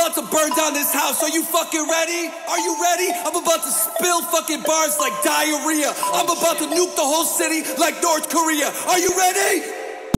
about to burn down this house. Are you fucking ready? Are you ready? I'm about to spill fucking bars like diarrhea. I'm about to nuke the whole city like North Korea. Are you ready?